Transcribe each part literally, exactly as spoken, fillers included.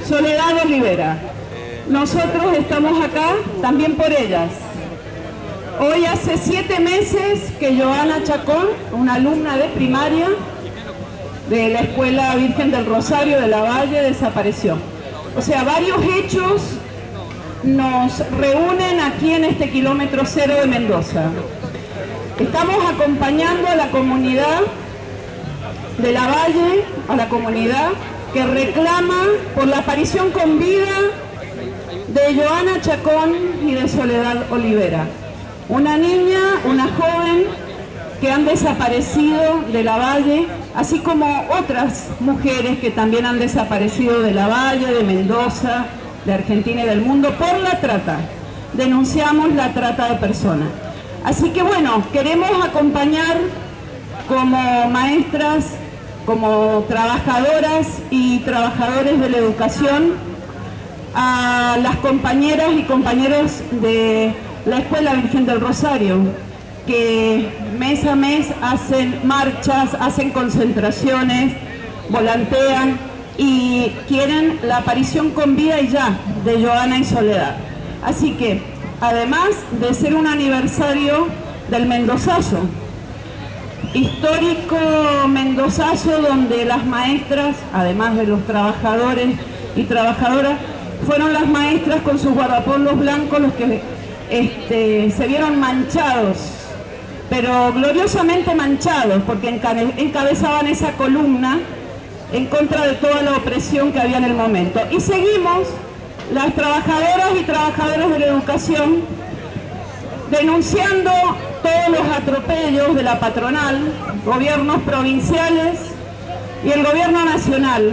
Soledad Olivera. Nosotros estamos acá también por ellas. Hoy hace siete meses que Joana Chacón, una alumna de primaria de la Escuela Virgen del Rosario de La Valle, desapareció. O sea, varios hechos nos reúnen aquí en este kilómetro cero de Mendoza. Estamos acompañando a la comunidad de La Valle, a la comunidad que reclama por la aparición con vida de Joana Chacón y de Soledad Olivera. Una niña, una joven que han desaparecido de La Valle, así como otras mujeres que también han desaparecido de La Valle, de Mendoza, de Argentina y del mundo por la trata. Denunciamos la trata de personas. Así que bueno, queremos acompañar como maestras, como trabajadoras y trabajadores de la educación a las compañeras y compañeros de la Escuela Virgen del Rosario, que mes a mes hacen marchas, hacen concentraciones, volantean y quieren la aparición con vida y ya de Joana y Soledad. Así que, además de ser un aniversario del Mendozazo, histórico Mendozazo, donde las maestras, además de los trabajadores y trabajadoras, fueron las maestras con sus guardapolos blancos los que este, se vieron manchados, pero gloriosamente manchados, porque encabezaban esa columna en contra de toda la opresión que había en el momento. Y seguimos, las trabajadoras y trabajadores de la educación, denunciando todos los atropellos de la patronal, gobiernos provinciales y el gobierno nacional,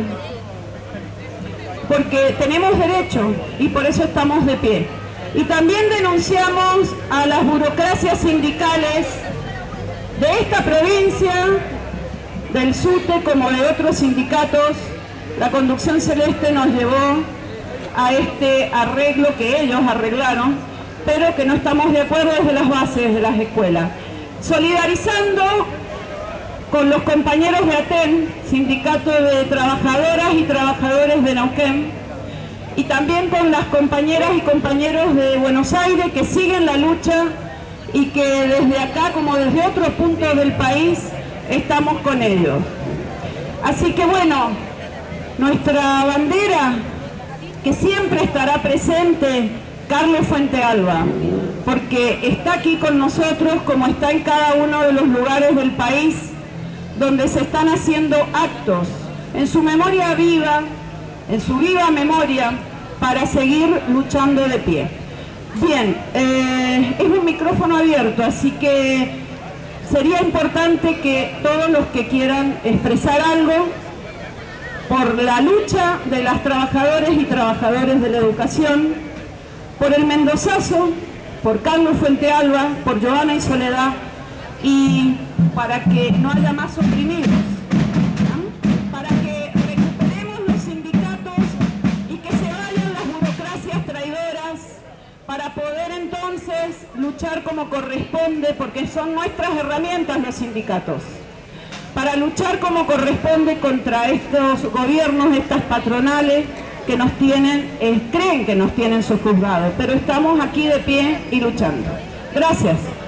porque tenemos derecho y por eso estamos de pie. Y también denunciamos a las burocracias sindicales de esta provincia, del SUTE como de otros sindicatos. La Conducción Celeste nos llevó a este arreglo que ellos arreglaron, pero que no estamos de acuerdo desde las bases de las escuelas. Solidarizando con los compañeros de ATEN, Sindicato de Trabajadoras y Trabajadores de Neuquén, y también con las compañeras y compañeros de Buenos Aires que siguen la lucha y que desde acá, como desde otros puntos del país, estamos con ellos. Así que bueno, nuestra bandera, que siempre estará presente, Carlos Fuentealba, porque está aquí con nosotros como está en cada uno de los lugares del país donde se están haciendo actos en su memoria viva, en su viva memoria, para seguir luchando de pie. Bien, eh, es un micrófono abierto, así que sería importante que todos los que quieran expresar algo por la lucha de las trabajadoras y trabajadores de la educación, por el Mendozazo, por Carlos Fuentealba, por Joana y Soledad, y para que no haya más oprimidos, ¿no? Para que recuperemos los sindicatos y que se vayan las burocracias traidoras, para poder entonces luchar como corresponde, porque son nuestras herramientas los sindicatos, para luchar como corresponde contra estos gobiernos, estas patronales que nos tienen, eh, creen que nos tienen sojuzgados, pero estamos aquí de pie y luchando. Gracias.